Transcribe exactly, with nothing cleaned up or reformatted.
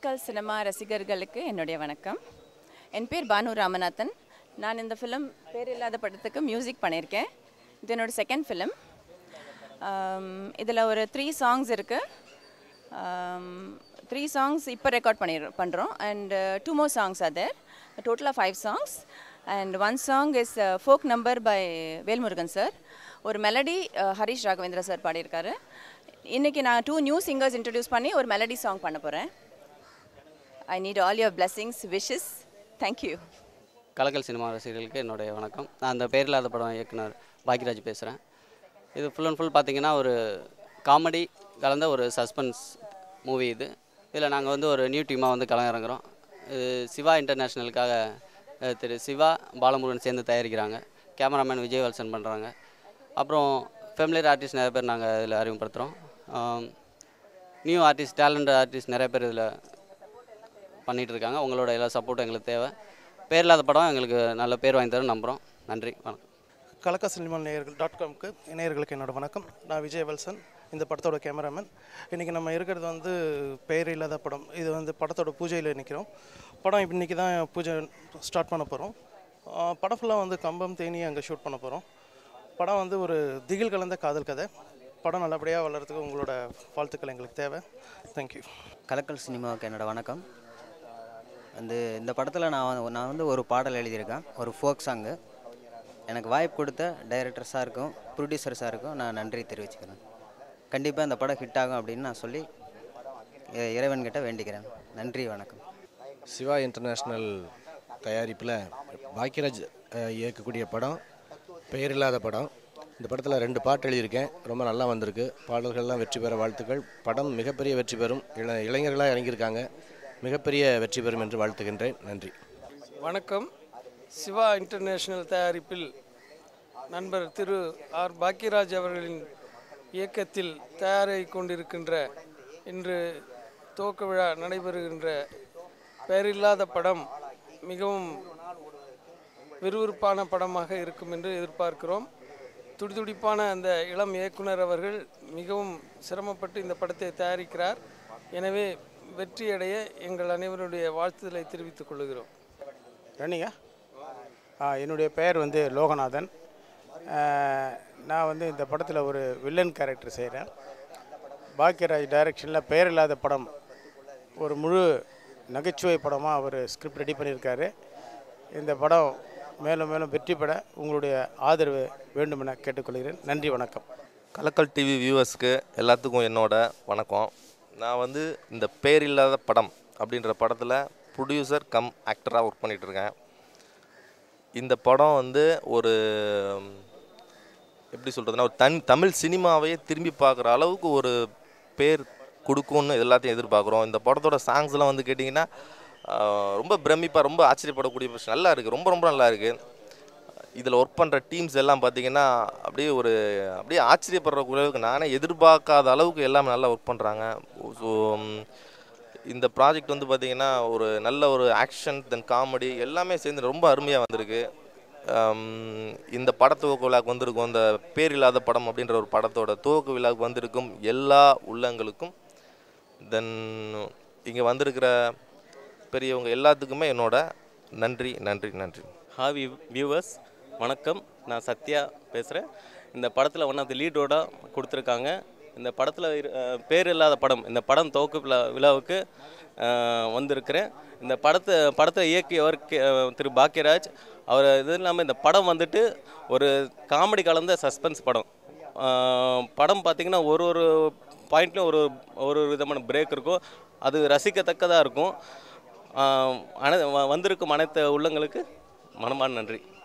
கலக்கல் cinema ரசிகர்களுக்கு என்னுடைய வணக்கம். என் பேர் பானு ராமநாதன். நான் இந்த ஃபிலிம் பேர் இல்லாத படத்துக்கு மியூசிக் பண்ணியிருக்கேன். இது என்னோட செகண்ட் ஃபிலிம். இதில் ஒரு த்ரீ சாங்ஸ் இருக்குது. த்ரீ சாங்ஸ் இப்போ ரெக்கார்ட் பண்ணி பண்ணுறோம். And two more songs are there. டோட்டலாக five songs. And one song is folk number by Velmurugan sir. ஒரு மெலடி ஹரிஷ் ராகவேந்திரா சார் பாடியிருக்காரு. இன்றைக்கி நான் டூ நியூ சிங்கர்ஸ் இன்ட்ரடியூஸ் பண்ணி ஒரு மெலடி சாங் பண்ண போகிறேன். I need all your blessings, wishes. Thank you. கலக்கல் சினிமா ரசிகர்களுக்கு என்னுடைய வணக்கம். நான் அந்த பேர் இல்லாத படம் இயக்குனர் பாக்கியராஜ் பேசுகிறேன். இது ஃபுல் அண்ட் ஃபுல் பார்த்திங்கன்னா ஒரு காமெடி கலந்த ஒரு சஸ்பென்ஸ் மூவி. இது இதில் நாங்கள் வந்து ஒரு நியூ டீமாக வந்து களம் இறங்குறோம். இது சிவா இன்டர்நேஷ்னலுக்காக திரு சிவா பாலமுருகன் சேர்ந்து தயாரிக்கிறாங்க. கேமராமேன் விஜய் வல்சன் பண்ணுறாங்க. அப்புறம் ஃபெமிலியர் ஆர்டிஸ்ட் நிறைய பேர் நாங்கள் இதில் அறிமுகப்படுத்துகிறோம். நியூ ஆர்டிஸ்ட், டேலண்ட் ஆர்டிஸ்ட் நிறைய பேர் இதில் பண்ணிகிட்டு இருக்காங்க. உங்களோட எல்லா சப்போர்ட்டும் எங்களுக்கு தேவை. பேர் இல்லாத படம் எங்களுக்கு நல்ல பேர் வாங்கி தரும் நம்புகிறோம். நன்றி, வணக்கம். கலக்க சினிமா நேயர்கள் டாட் காம்க்கு நேயர்களுக்கு என்னோட வணக்கம். நான் விஜய் வல்சன், இந்த படத்தோட கேமராமேன். இன்றைக்கி நம்ம இருக்கிறது வந்து பெயர் இல்லாத படம். இது வந்து படத்தோட பூஜையில் நிற்கிறோம். படம் இப்போ இன்றைக்கி தான் பூஜை ஸ்டார்ட் பண்ண போகிறோம். படம் ஃபுல்லாக வந்து கம்பம் தேனி அங்கே ஷூட் பண்ண போகிறோம். படம் வந்து ஒரு திகில் கலந்த காதல் கதை. படம் நல்லபடியாக வளர்கிறதுக்கு உங்களோட வாழ்த்துக்கள் எங்களுக்கு தேவை. தேங்க்யூ. கலக்கல் சினிமாவுக்கு என்னோட வணக்கம். வந்து இந்த படத்தில் நான் நான் வந்து ஒரு பாடல் எழுதியிருக்கேன், ஒரு ஃபோக் சாங்கு. எனக்கு வாய்ப்பு கொடுத்த டைரக்டர் சாருக்கும் ப்ரொடியூசர் சாருக்கும் நான் நன்றி தெரிவிச்சுக்கிறேன். கண்டிப்பாக இந்த படம் ஹிட் ஆகும் அப்படின்னு நான் சொல்லி இறைவன்கிட்ட வேண்டிக்கிறேன். நன்றி, வணக்கம். சிவா இன்டர்நேஷ்னல் தயாரிப்பில் பாக்கியராஜ் இயக்கக்கூடிய படம் பெயர் இல்லாத படம். இந்த படத்தில் ரெண்டு பாட்டு எழுதியிருக்கேன். ரொம்ப நல்லா வந்திருக்கு. பாடல்கள்லாம் வெற்றி பெற வாழ்த்துக்கள். படம் மிகப்பெரிய வெற்றி பெறும். இள இளைஞர்களாக இறங்கியிருக்காங்க. மிகப்பெரிய வெற்றி பெறும் என்று வாழ்த்துகின்றேன். நன்றி, வணக்கம். சிவா இன்டர்நேஷ்னல் தயாரிப்பில் நண்பர் திரு ஆர் பாக்கியராஜ் அவர்களின் இயக்கத்தில் தயாராகி கொண்டிருக்கின்ற இன்று துவக்க விழா நடைபெறுகின்ற பெயரில்லாத படம் மிகவும் விறுவிறுப்பான படமாக இருக்கும் என்று எதிர்பார்க்கிறோம். துடிதுடிப்பான அந்த இளம் இயக்குனர் அவர்கள் மிகவும் சிரமப்பட்டு இந்த படத்தை தயாரிக்கிறார். எனவே வெற்றியடைய எங்கள் அனைவருடைய வாழ்த்துதலை தெரிவித்துக் கொள்கிறோம். ரன்னிங்க. என்னுடைய பெயர் வந்து லோகநாதன். நான் வந்து இந்த படத்தில் ஒரு வில்லன் கேரக்டர் செய்கிறேன். பாக்கியராஜ் டைரக்ஷனில் பெயர் இல்லாத படம் ஒரு முழு நகைச்சுவை படமாக அவர் ஸ்கிரிப்ட் ரெடி பண்ணியிருக்காரு. இந்த படம் மேலும் மேலும் வெற்றி பெற உங்களுடைய ஆதரவு வேண்டுமென கேட்டுக்கொள்கிறேன். நன்றி, வணக்கம். கலக்கல் டிவி வியூவர்ஸ்க்கு எல்லாத்துக்கும் என்னோட வணக்கம். நான் வந்து இந்த பேர் இல்லாத படம் அப்படின்ற படத்தில் ப்ரொடியூசர் கம் ஆக்டராக ஒர்க் பண்ணிகிட்ருக்கேன். இந்த படம் வந்து ஒரு எப்படி சொல்கிறதுனா ஒரு தன் தமிழ் சினிமாவையே திரும்பி பார்க்குற அளவுக்கு ஒரு பேர் கொடுக்கும்னு எல்லாத்தையும் எதிர்பார்க்குறோம். இந்த படத்தோட சாங்ஸ்லாம் வந்து கேட்டிங்கன்னா ரொம்ப பிரமிப்பாக, ரொம்ப ஆச்சரியப்படக்கூடிய விஷயம். நல்லா இருக்குது, ரொம்ப ரொம்ப நல்லா இருக்குது. இதில் ஒர்க் பண்ணுற டீம்ஸ் எல்லாம் பார்த்திங்கன்னா அப்படியே ஒரு அப்படியே ஆச்சரியப்படுற அளவுக்கு, நானே எதிர்பார்க்காத அளவுக்கு எல்லாமே நல்லா ஒர்க் பண்ணுறாங்க. ஸோ இந்த ப்ராஜெக்ட் வந்து பார்த்திங்கன்னா ஒரு நல்ல ஒரு ஆக்ஷன் தென் காமெடி எல்லாமே சேர்ந்து ரொம்ப அருமையாக வந்திருக்கு. இந்த பட துவக்க விழாவுக்கு வந்திருக்கும், இந்த பேர் இல்லாத படம் அப்படின்ற ஒரு படத்தோட துவக்க விழாவுக்கு வந்திருக்கும் எல்லா உள்ளங்களுக்கும், தென் இங்கே வந்திருக்கிற பெரியவங்க எல்லாத்துக்குமே என்னோட நன்றி நன்றி நன்றி. ஹாவி வியூவர்ஸ், வணக்கம். நான் சத்யா பேசுகிறேன். இந்த படத்தில் ஒன் ஆஃப் தி லீடோட கொடுத்துருக்காங்க. இந்த படத்தில் பேர் இல்லாத படம், இந்த படம் துவக்க விழா விழாவுக்கு வந்திருக்கிறேன். இந்த படத்தை படத்தை இயக்கியவர் திரு பாக்கியராஜ். அவர் இது இல்லாமல் இந்த படம் வந்துட்டு ஒரு காமெடி கலந்த சஸ்பென்ஸ் படம். படம் பார்த்திங்கன்னா ஒரு ஒரு பாயிண்ட்லையும் ஒரு ஒரு விதமான பிரேக் இருக்கும். அது ரசிக்கத்தக்கதாக இருக்கும். அனை வந்திருக்கும் அனைத்து உள்ளங்களுக்கு மனமான நன்றி.